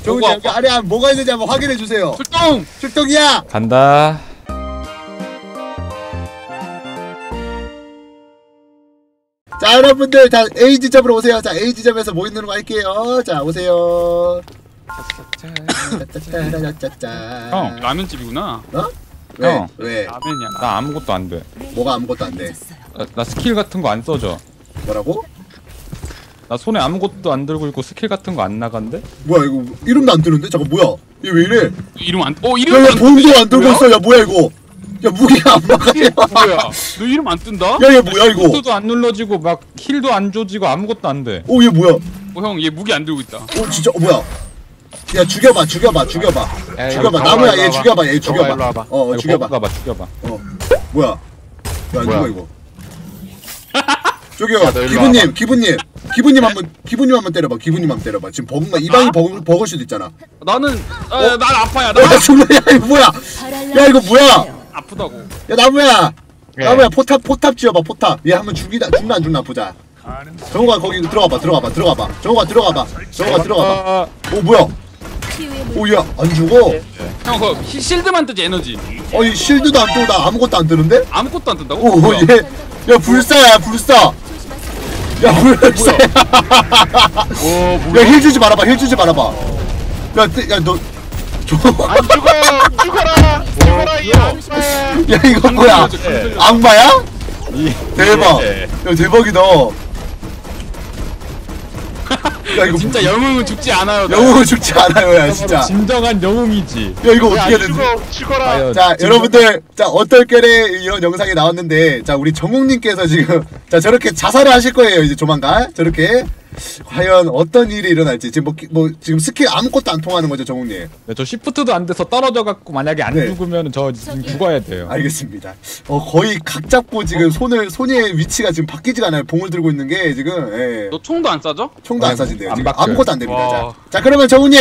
정훈이 여기 아래 뭐가 있는지 한번 확인해 주세요. 출동! 출동이야. 간다. 자 여러분들 자 A 지점으로 오세요. 자 A 지점에서 뭐 있는 거 할게요. 자 오세요. 형. 라면집이구나. 어? 왜? 형. 왜? 라면이야. 나 아무것도 안 돼. 뭐가 아무것도 안 돼? 나 스킬 같은 거 안 써져. 뭐라고? 나 손에 아무것도 안 들고 있고 스킬 같은 거 안 나간대? 뭐야 이거 이름도 안 뜨는데? 잠깐 뭐야? 얘 왜 이래? 이름 안, 이름 야야 안 봉도 안 들고 뭐야? 있어. 야 뭐야 이거? 야 무기가 안 막아요. 뭐야? 너 이름 안 뜬다? 야얘 뭐야 이거? 스도 안 눌러지고 막 힐도 안 조지고 아무것도 안 돼. 오 얘 뭐야? 형, 얘 무기 안 들고 있다. 오 진짜 뭐야? 야 죽여봐. 야, 죽여봐. 이거 나무야 일로 얘 와봐. 죽여봐. 얘 일로 죽여봐. 와봐. 어 죽여봐. 죽여봐. 뭐야? 야 뭐야? 누가 이거? 저기요 야, 너 일로 기부님 한번 때려봐. 기부님 한번 때려봐. 지금 버그가 이 방이 버글 수도 있잖아. 나는, 난 아파야. 나 죽네. 야 이거 뭐야? 야 이거 뭐야? 아프다고. 야 나무야. 예. 나무야 포탑 지어봐. 포탑. 얘 한번 죽나 안 죽나 보자. 정우가 거기 들어가봐. 정우가 들어가봐. 오 뭐야? 오야 안 죽어? 형, 그거 실드만 뜨지, 에너지. 이 실드도 안 뜨고 나 아무것도 안 뜨는데? 아무것도 안 뜬다고? 오 뭐야? 얘 야 불사야 불사. 야 불사야. 야 힐 주지 말아봐. 야 너 안 죽어라 이 악마야. 야 이거 뭐야? 악마야? 대박. 예. 야 대박이다. 야 이거 진짜 영웅은 죽지 않아요. 나. 영웅은 죽지 않아요, 야 진짜. 진정한 영웅이지. 야 이거 어떻게 해야 되지? 죽어라. 과연 자 여러분들, 자 어떨결에 이런 영상이 나왔는데, 자 우리 정욱님께서 지금 자 저렇게 자살을 하실 거예요 이제 조만간. 저렇게 과연 어떤 일이 일어날지. 지금 뭐 지금 스킬 아무것도 안 통하는 거죠 정욱님? 네, 저 시프트도 안 돼서 떨어져 갖고 만약에 안 네. 죽으면 저 지금 죽어야 돼요. 알겠습니다. 거의 각 잡고 지금 손의 위치가 지금 바뀌지가 않아요. 봉을 들고 있는 게 지금. 예. 너 총도 안 쏴져? 총도 안 네, 쏴진대요. 안 지금 바뀌어요. 아무것도 안 됩니다. 와. 자 그러면 정욱님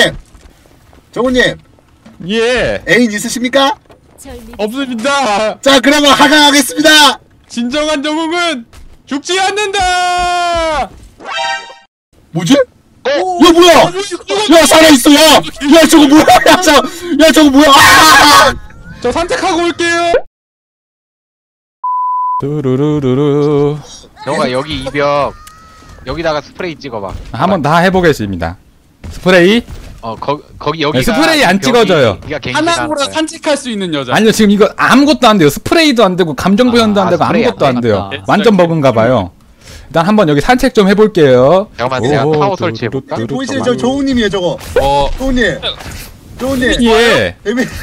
예. 애인 있으십니까? 없습니다. 자 그러면 하강하겠습니다. 진정한 영웅은 죽지 않는다. 뭐지? 야 뭐야? 야 살아있어. 야 저거 뭐야? 야 저거 뭐야? 아! 저 산책하고 올게요. 두루루루루. 너가 여기 이벽 여기다가 스프레이 찍어봐. 한번 다 해보겠습니다. 스프레이? 거기 여기가 네, 스프레이 안 벽이- 찍어져요. 여기가 갱신하는 하나로 거야. 산책할 수 있는 여자. 아니요, 지금 이거 아무것도 안 돼요. 스프레이도 안 되고 감정 표현도 안 되고 스프레이 아무것도 안 안 돼요. 되겠다. 완전 버그인가 봐요. 일단 한번 여기 산책 좀 해볼게요. 잠깐만 내가 타워 설치해볼까? 보이시죠? 저 조우님이에요 저거. 조우님. 예.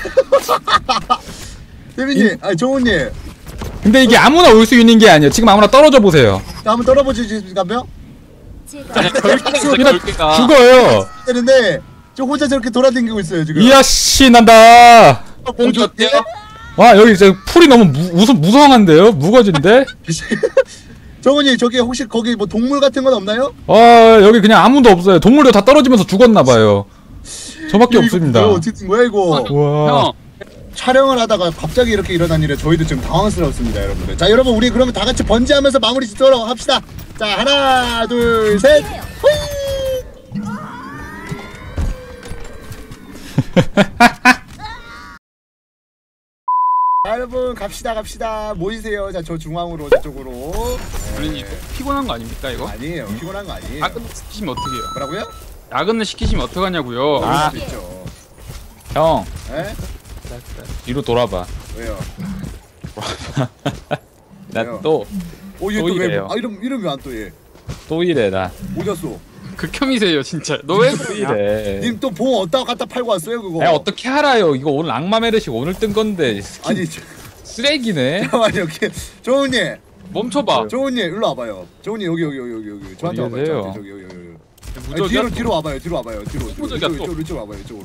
대민님. 아니 조우님. 근데 이게 아무나 올 수 있는 게 아니에요. 지금 아무나 떨어져 보세요. 자 한번 떨어보시겠습니까? 결계가 죽어요. 되는데 저 혼자 저렇게 돌아다니고 있어요 지금. 이야 씨 난다. 봉주 어때요? 와 여기 이제 풀이 너무 무성한데요? 무거진데? 정훈이 저기 혹시 거기 뭐 동물 같은 건 없나요? 여기 그냥 아무도 없어요. 동물도 다 떨어지면서 죽었나봐요. 저밖에 이거 없습니다. 뭐야, 어떻게 된 거야 이거? 와. 형, 촬영을 하다가 갑자기 이렇게 일어난 일에 저희도 지금 당황스럽습니다 여러분들. 자 여러분 우리 그러면 다 같이 번지하면서 마무리 짓도록 합시다. 자 하나 둘 셋. 자, 여러분 갑시다 모이세요. 자 저 중앙으로 저쪽으로. 우리 피곤한 거 아닙니까 이거? 아니에요, 피곤한 거 아니에요. 야근 시키시면 어떡해요? 뭐라고요? 야근을 시키시면 어떡하냐고요? 그럴 수도 있죠. 형 에? 뒤로 돌아봐. 왜요? 나 또 얘 또 또 왜? 이래요. 이름 왜 안 또 얘? 또 이래 나. 어디 갔어? 극혐이세요 진짜. 너 왜 또 그러냐? 이래. 님 또 봉 어디다 갖다 팔고 왔어요 그거? 야 어떻게 알아요? 이거 오늘 악마 메르시 오늘 뜬 건데 스킨 아니 쓰레기네. 잠깐만요. 조은님, 멈춰봐. 조은님 일로 와봐요. 조은님 여기 저한테 와봐요. 계세요? 저한테 저기 여기. 아니, 무적이야? 뒤로 와봐요. 뒤로 무적이야, 또. 이쪽으로 와봐요. 이쪽으로.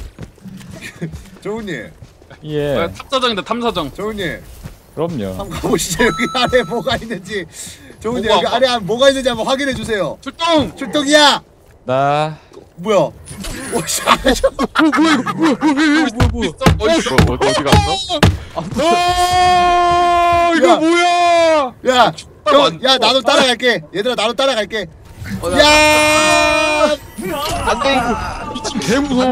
조은님, 예. 탑사정이다 탐사정. 조은님 그럼요. 한번 가보시죠. 여기 아래 뭐가 있는지. 조은님 뭐가, 여기 아래 뭐가 있는지 한번 확인해 주세요. 출동! 출동이야. 나 뭐야? 오씨. 뭐야? 어디 갔어? 이거 야. 뭐야? 야 나도 따라갈게. 얘들아 나도 따라갈게. 야! 안돼. 개 무서워.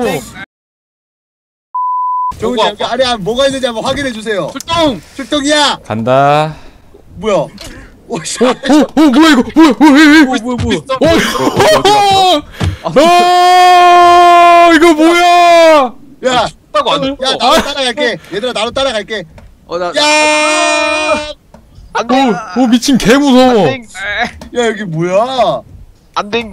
정훈이 여기 아래 뭐가 있는지 한번 확인해 주세요. 출동. 출동이야. 간다. 뭐야? 오씨. 뭐야 이거? 뭐야? 이거 뭐야? 야, 따고 안 돼. 야, 나도 따라갈게. 얘들아, 나도 따라갈게. 나 야! 안돼. 오 미친 개 무서워. 야, 여기 뭐야? 안돼.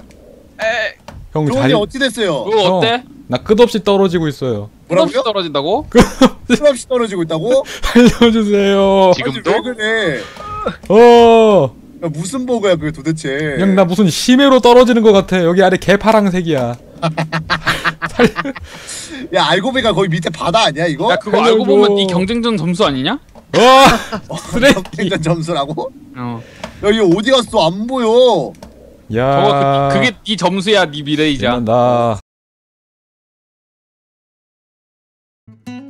형 정훈이 잘. 어찌 됐어요? 그거 어때? 나 끝없이 떨어지고 있어요. 끝없이 뭐라고요? 떨어진다고? 수없이 떨어지고 있다고? 살려주세요. 지금도? 아니, 왜 그래? 어. 야, 무슨 버그야 그게 도대체? 그냥 나 무슨 심해로 떨어지는 것 같아. 여기 아래 개 파랑색이야. 야, 알고 보니까 거기 밑에 바다 아니야 이거? 야 그거 살려줘. 알고 보면 네 경쟁전 점수 아니냐? 쓰레기. 경쟁전 점수라고? 어. 야, 이거 어디 갔어? 안 보여. 야. 저거 그게 네 점수야 네 미래이자. 나